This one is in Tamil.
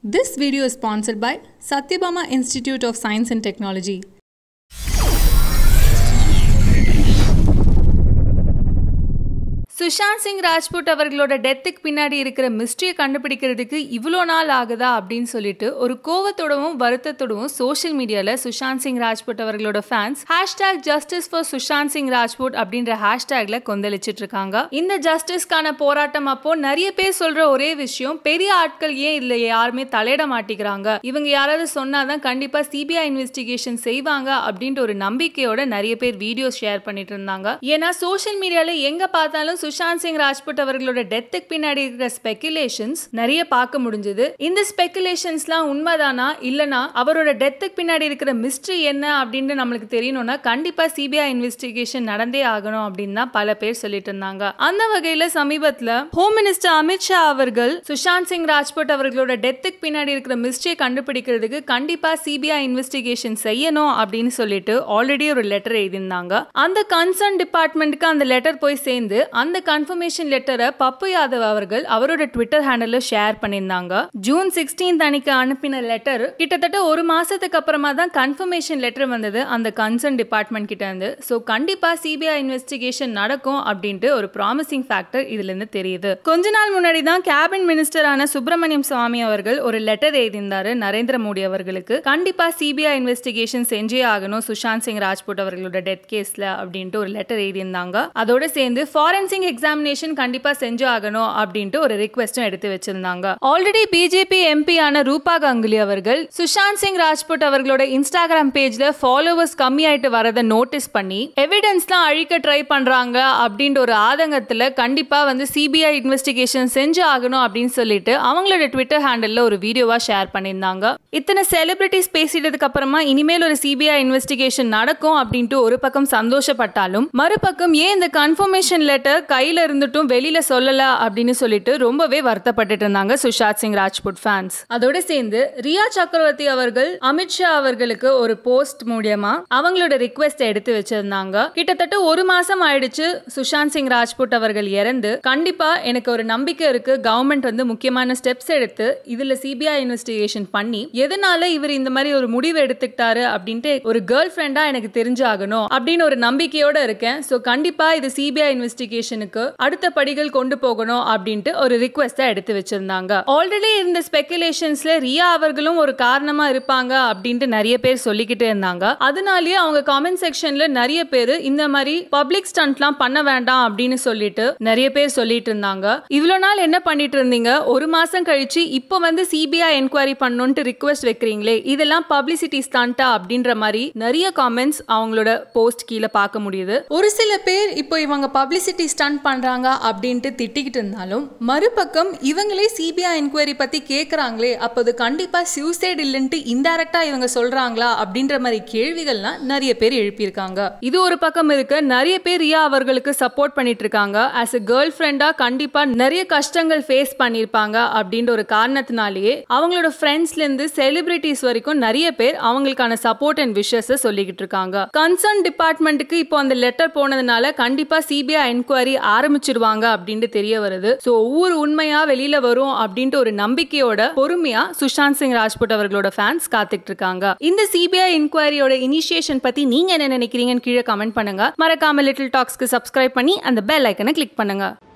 This video is sponsored by Satyabama Institute of Science and Technology. Sushant Singh Rajput அவர்களோட டெத்துக்கு பின்னாடி இருக்கிற மிஸ்ட்ரியை கண்டுபிடிக்கிறதுக்கு இவ்வளோ நாள் ஆகுதா அப்படின்னு சொல்லிட்டு ஒரு கோவத்தோடவும் வருத்தத்தோடவும் சோஷியல் மீடியாவில் சுஷாந்த் சிங் ராஜ்புட் அவர்களோட fans #Justice for Sushant Singh Rajput அப்படின்ற ஹேஷ்டேக்ல கொந்தளிச்சிட்டு இருக்காங்க. இந்த ஜஸ்டிஸ்க்கான போராட்டம் அப்போ நிறைய பேர் சொல்ற ஒரே விஷயம், பெரிய ஆட்கள் ஏன் இதுல யாருமே தலையிட மாட்டேங்கிறாங்க, இவங்க யாராவது சொன்னாதான் கண்டிப்பா சிபிஐ இன்வெஸ்டிகேஷன் செய்வாங்க அப்படின்ற ஒரு நம்பிக்கையோட நிறைய பேர் வீடியோஸ் ஷேர் பண்ணிட்டு இருந்தாங்க. ஏன்னா சோஷியல் மீடியால எங்க பார்த்தாலும் சுஷாந்த் சிங் ராஜ்புட் அவர்களோட டெத்துக்கு பின்னாடி இருக்கிற ஸ்பெகுலேஷன்ஸ் நிறைய பார்க்க முடிஞ்சது. இந்த ஸ்பெகுலேஷன்ஸ்லாம் உண்மைதானா இல்லனா அவரோட டெத்துக்கு பின்னாடி இருக்கிற மிஸ்ட்ரி என்ன அப்படின்னு நம்மளுக்கு தெரியணும்னா கண்டிப்பா சிபிஐ இன்வெஸ்டிகேஷன் நடந்தே ஆகணும் அப்படின்னு தான் பல பேர் சொல்லிட்டு இருந்தாங்க. அந்த வகையில சமீபத்துல ஹோம் மினிஸ்டர் அமித் ஷா அவர்கள் சுஷாந்த் சிங் ராஜ்புட் அவர்களோட டெத்துக்கு பின்னாடி இருக்கிற மிஸ்ட்ரியை கண்டுபிடிக்கிறதுக்கு கண்டிப்பா சிபிஐ இன்வெஸ்டிகேஷன் செய்யணும் அப்படின்னு சொல்லிட்டு ஆல்ரெடி ஒரு லெட்டர் எழுதியிருந்தாங்க. அந்த கன்சர்ன் டிபார்ட்மெண்ட்டுக்கு அந்த லெட்டர் போய் சேர்ந்து அந்த கன்ஃபர்மேஷன் லெட்டரை பப்பு யாதவ் அவர்கள் அவரோட ட்விட்டர் ஹேண்டல்ல ஷேர் பண்ணியிருந்தாங்க. ஜூன் 16 அன்னைக்கு அனுப்பின லெட்டர் கிட்டத்தட்ட ஒரு மாசத்துக்கு அப்புறமா தான் கன்ஃபர்மேஷன் லெட்டர் வந்தது அந்த கன்சர்ன் டிபார்ட்மெண்ட் கிட்ட இருந்து. சோ கண்டிப்பா சிபிஐ இன்வெஸ்டிகேஷன் நடக்கும் அப்படின்ட்டு ஒரு ப்ராமிசிங் ஃபேக்டர் இதுல இருந்து தெரியுது. கொஞ்ச நாள் முன்னாடி தான் கேபினட் மினிஸ்டரான சுப்பிரமணியம் சுவாமி அவர்கள் ஒரு லெட்டர் எழுதியிருந்தாரு நரேந்திர மோடி அவர்களுக்கு, கண்டிப்பா சிபிஐ இன்வெஸ்டிகேஷன் செஞ்சே ஆகணும் சுஷாந்த் சிங் ராஜ்புட் அவர்களோட டெத் கேஸ்ல அப்படின்ட்டு ஒரு லெட்டர் எழுதியிருந்தாங்க. அதோட சேர்ந்து ஃபாரன்சிக் எக்ஸாமினேஷன் கண்டிப்பா செஞ்சு ஆகணும் அப்படின்ட்டு ஒரு ரிக்வெஸ்டும் எடுத்து வச்சிருந்தாங்க. ஆல்ரெடி பிஜேபி எம்பி ஆன ரூபா கங்குலி அவர்கள் சுஷாந்த் சிங் ராஜ்புட் அவர்களோட இன்ஸ்டாகிராம் பேஜ்ல ஃபாலோவர்ஸ் கம்மியாயிட்டு வரதை நோட்டீஸ் பண்ணி எவிடன்ஸ்லாம் அழிக்க ட்ரை பண்றாங்க அப்படின்ற ஒரு ஆதங்கத்துல கண்டிப்பா சிபிஐ இன்வெஸ்டிகேஷன் செஞ்சு ஆகணும் அப்படின்னு சொல்லிட்டு அவங்களோட ட்விட்டர் ஹேண்டல்ல ஒரு வீடியோவா ஷேர் பண்ணியிருந்தாங்க. இத்தனை செலிபிரிட்டிஸ் பேசிட்டதுக்கு அப்புறமா இனிமேல் ஒரு சிபிஐ இன்வெஸ்டிகேஷன் நடக்கும் அப்படின்ட்டு ஒரு பக்கம் சந்தோஷப்பட்டாலும் மறுபக்கம் ஏன் இந்த கன்ஃபர்மேஷன் லெட்டர் கையில இருந்துட்டும் வெளியில சொல்லல அப்படின்னு சொல்லிட்டு ரொம்பவே வருத்தப்பட்டு இருந்தாங்க சுஷாந்த் சிங் ராஜ்புட் ஃபேன்ஸ். அதோட சேர்ந்து ரியா சக்கரவர்த்தி அவர்கள் அமித் ஷா அவர்களுக்கு ஒரு போஸ்ட் மூலமா அவங்களோட ரிக்வெஸ்ட் எடுத்து வச்சிருந்தாங்க. கிட்டத்தட்ட ஒரு மாசம் ஆயிடுச்சு சுஷாந்த் சிங் ராஜ்புட் அவர்கள் இறந்து. கண்டிப்பா எனக்கு ஒரு நம்பிக்கை இருக்கு, கவர்மெண்ட் முக்கியமான ஸ்டெப்ஸ் எடுத்து இதுல சிபிஐ இன்வெஸ்டிகேஷன் பண்ணி எதனால இவர் இந்த மாதிரி ஒரு முடிவு எடுத்துக்கிட்டாரு அப்படின்ட்டு ஒரு கேர்ள் ஃப்ரெண்டா எனக்கு தெரிஞ்சாகணும் அப்படின்னு ஒரு நம்பிக்கையோட இருக்கேன். சோ கண்டிப்பா இது சிபிஐ இன்வெஸ்டிகேஷனுக்கு அடுத்த படிகள் கொண்டு போகணும் அப்படின்ட்டு ஒரு ரிக்வெஸ்டா எடுத்து வச்சிருந்தாங்க. ஆல்ரெடி இந்த ஸ்பெகுலேஷன்ஸ்ல ரியா அவர்களும் ஒரு காரணமா இருப்பாங்க அப்படின்ட்டு நிறைய பேர் சொல்லிக்கிட்டே இருந்தாங்க. அதனாலேயே அவங்க காமெண்ட் செக்ஷன்ல நிறைய பேர் இந்த மாதிரி பப்ளிக் ஸ்டண்ட்லாம் பண்ண வேண்டாம் அப்படின்னு சொல்லிட்டு நிறைய பேர் சொல்லிட்டு இருந்தாங்க. இவ்வளவு நாள் என்ன பண்ணிட்டு இருந்தீங்க, ஒரு மாசம் கழிச்சு இப்போ சிபிஐ என்கொயரி பண்ணணும்னு ரிக்வெஸ்ட் வைக்கிறீங்களே, இதெல்லாம் பப்ளிசிட்டி ஸ்டண்டா அப்படின்ற மாதிரி நிறைய காமெண்ட்ஸ் அவங்களோட போஸ்ட் கீழே பார்க்க முடியுது. ஒரு சில பேர் இப்போ இவங்க பப்ளிசிட்டி ஸ்டண்ட் பண்றாங்க அப்படின்ட்டு திட்டிக்கிட்டு இருந்தாலும் மறுபக்கம் இவங்களே சிபிஐ என்கொயரி பத்தி கேக்குறாங்களே, அப்போ அது கண்டிப்பா சூசைட் இல்லைன்ட்டு இன்டைரக்டா இவங்க சொல்றாங்களா அப்படின்ற மாதிரி கேள்விகள்லாம் நிறைய பேர் எழுப்பியிருக்காங்க. இது ஒரு பக்கம் இருக்க, நிறைய பேர் ரியா அவர்களுக்கு சப்போர்ட் பண்ணிட்டு இருக்காங்க. ஆஸ் எ கேர்ள் ஃப்ரெண்டா கண்டிப்பா நிறைய கஷ்டங்கள் ஃபேஸ் பண்ணிருப்பாங்க அப்படின்ற ஒரு காரணத்தினாலேயே அவங்களோட ஃப்ரெண்ட்ஸ்ல இருந்து செலிபிரிட்டிஸ் வரைக்கும் நிறைய பேர் அவங்களுக்கான சப்போர்ட் அண்ட் விஷஸ் சொல்லிக்கிட்டு இருக்காங்க. கன்சர்ன் டிபார்ட்மெண்ட்டுக்கு இப்போ அந்த லெட்டர் போனதுனால கண்டிப்பா சிபிஐ என்கொயரி ஆரம்பிச்சிருவாங்க அப்படின்ட்டு தெரிய வருது. சோ ஒவ்வொரு உண்மையா வெளியில வரும் அப்படின்ட்டு ஒரு நம்பிக்கையோட பொறுமையா சுஷாந்த் சிங் ராஜ்புட் அவர்களோட ஃபேன்ஸ் காத்துட்டு இருக்காங்க. இந்த சிபிஐ என்கொயரியோட இனிஷியேஷன் பத்தி நீங்க என்ன நினைக்கிறீங்கன்னு கீழே கமெண்ட் பண்ணுங்க. மறக்காம லிட்டில் டாக்ஸ்க்கு சப்ஸ்கிரைப் பண்ணி அந்த பெல் ஐக்கனை கிளிக் பண்ணுங்க.